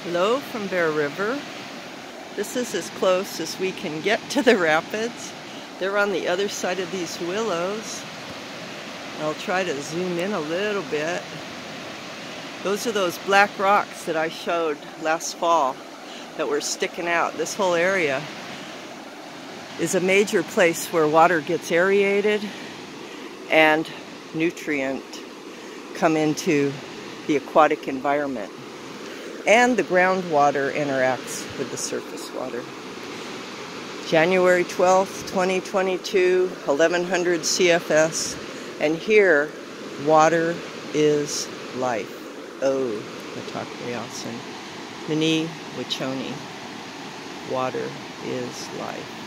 Hello from Bear River. This is as close as we can get to the rapids. They're on the other side of these willows. I'll try to zoom in a little bit. Those are those black rocks that I showed last fall that were sticking out. This whole area is a major place where water gets aerated and nutrient come into the aquatic environment. And the groundwater interacts with the surface water. January 12th, 2022, 1100 CFS, and here, water is life. Oh, Matakreasan. Nini Wachoni. Water is life.